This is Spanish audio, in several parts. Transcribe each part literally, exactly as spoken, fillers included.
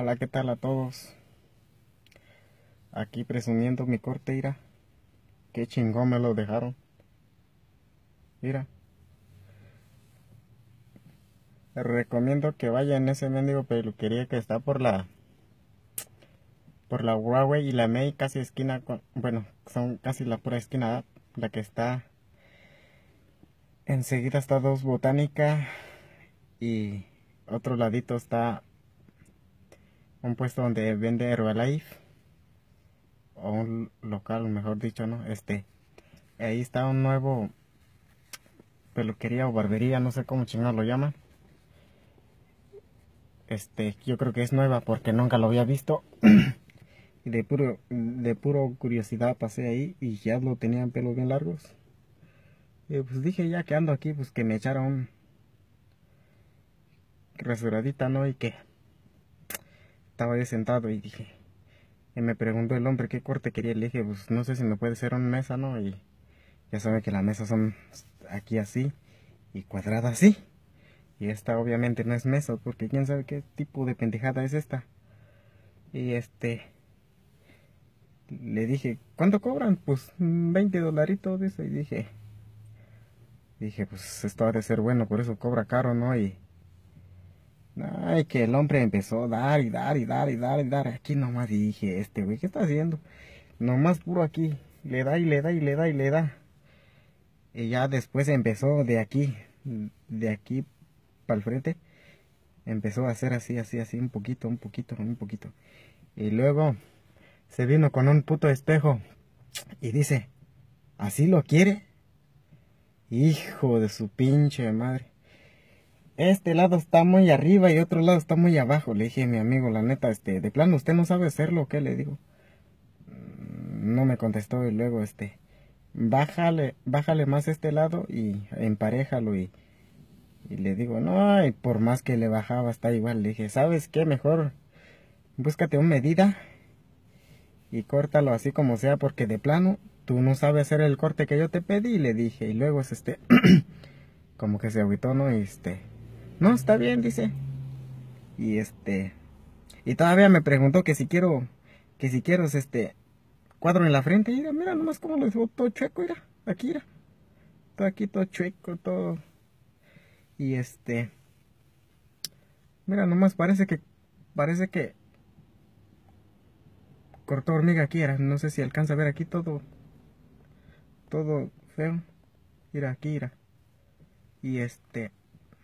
Hola, ¿qué tal a todos? Aquí presumiendo mi corte, mira. Qué chingón me lo dejaron. Mira. Les recomiendo que vayan a ese mendigo peluquería que está por la por la Huawei y la May, casi esquina con, bueno, son casi la pura esquina, la que está enseguida está Dos Botánica y otro ladito está un puesto donde vende Herbalife o un local, mejor dicho, ¿no? Este, ahí está un nuevo peluquería o barbería, no sé cómo chingados lo llaman. Este, yo creo que es nueva porque nunca lo había visto. Y de puro, de puro curiosidad pasé ahí y ya lo tenían pelos bien largos. Y pues dije, ya que ando aquí, pues que me echara un rasuradita, ¿no? Y que estaba yo sentado y dije, y me preguntó el hombre qué corte quería. Le dije, pues no sé si me puede hacer una mesa, ¿no? Y ya sabe que las mesas son aquí así y cuadradas así. Y esta obviamente no es mesa, porque quién sabe qué tipo de pendejada es esta. Y este, le dije, ¿cuánto cobran? Pues veinte dolaritos, dice. Y dije, dije, pues esto ha de ser bueno, por eso cobra caro, ¿no? Y, ay, que el hombre empezó a dar y dar y dar y dar y dar aquí nomás. Y dije, este güey, ¿qué está haciendo? Nomás puro aquí, le da y le da y le da y le da. Y ya después empezó de aquí, de aquí para el frente, empezó a hacer así, así, así, un poquito, un poquito, un poquito. Y luego se vino con un puto espejo y dice, ¿así lo quiere? Hijo de su pinche madre. Este lado está muy arriba y otro lado está muy abajo. Le dije a mi amigo, la neta, este, de plano, ¿usted no sabe hacerlo o qué? Le digo. No me contestó y luego, este, bájale, bájale más este lado y emparéjalo y, y le digo, no, y por más que le bajaba está igual. Le dije, ¿sabes qué? Mejor búscate una medida y córtalo así como sea porque de plano tú no sabes hacer el corte que yo te pedí. Le dije, y luego es este, como que se agüitó, ¿no? Y este, no, está bien, dice. Y este, y todavía me preguntó que si quiero, que si quiero, este, cuadro en la frente. Mira, mira nomás cómo lo dejó todo chueco, mira, aquí, mira. Todo aquí, todo chueco, todo. Y este, mira nomás, parece que, parece que cortó hormiga aquí, era. No sé si alcanza a ver aquí todo, todo feo. Mira, aquí, mira. Y este,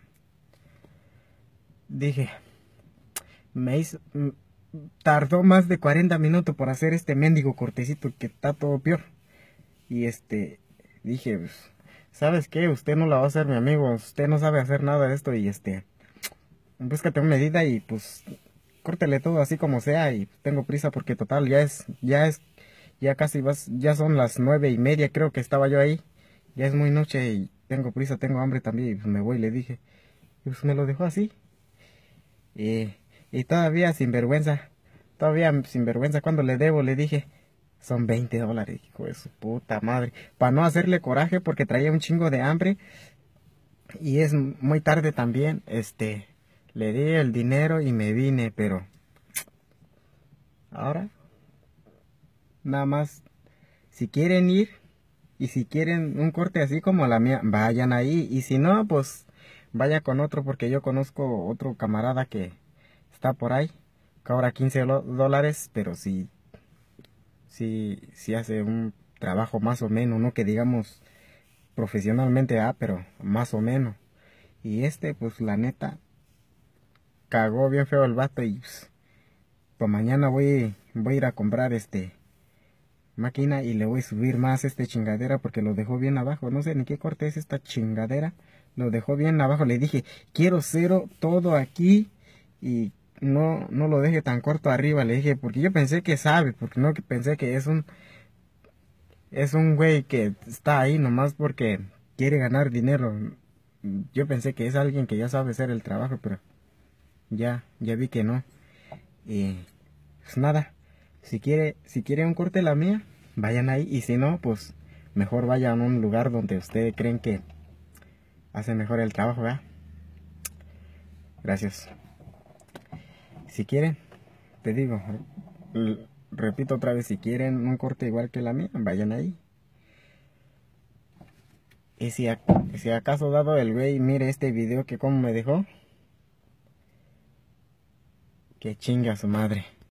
dije, me hizo, mm, tardó más de cuarenta minutos por hacer este mendigo cortecito que está todo peor. Y este, dije, pues, ¿sabes qué? Usted no la va a hacer, mi amigo. Usted no sabe hacer nada de esto. Y este, búscate una medida y pues, córtele todo así como sea. Y tengo prisa porque total, ya es, ya es, ya casi vas, ya son las nueve y media, creo que estaba yo ahí. Ya es muy noche y tengo prisa, tengo hambre también. Y pues me voy, le dije. Y pues me lo dejó así. Y, y todavía sin vergüenza, todavía sin vergüenza, cuando le debo, le dije, son veinte dólares, hijo de su puta madre. Para no hacerle coraje porque traía un chingo de hambre y es muy tarde también, este, le di el dinero y me vine, pero ahora, nada más, si quieren ir y si quieren un corte así como la mía, vayan ahí. Y si no, pues vaya con otro porque yo conozco otro camarada que está por ahí, cobra quince dólares, pero si, si, si hace un trabajo más o menos, no que digamos profesionalmente, ah, pero más o menos. Y este, pues la neta, cagó bien feo el vato y pues, pues mañana voy, voy a ir a comprar este máquina y le voy a subir más este chingadera porque lo dejó bien abajo. No sé ni qué corte es esta chingadera. Lo dejó bien abajo. Le dije, quiero cero todo aquí y no, no lo deje tan corto arriba. Le dije, porque yo pensé que sabe, porque no que pensé que es un, es un güey que está ahí nomás porque quiere ganar dinero. Yo pensé que es alguien que ya sabe hacer el trabajo, pero ya, ya vi que no. Y pues nada, si quiere, si quiere un corte la mía, vayan ahí. Y si no, pues mejor vayan a un lugar donde ustedes creen que hace mejor el trabajo, ¿verdad? Gracias. Si quieren, te digo, l- repito otra vez, si quieren un corte igual que la mía, vayan ahí. Y si, ac- si acaso dado el güey mire este video que como me dejó, que chinga a su madre.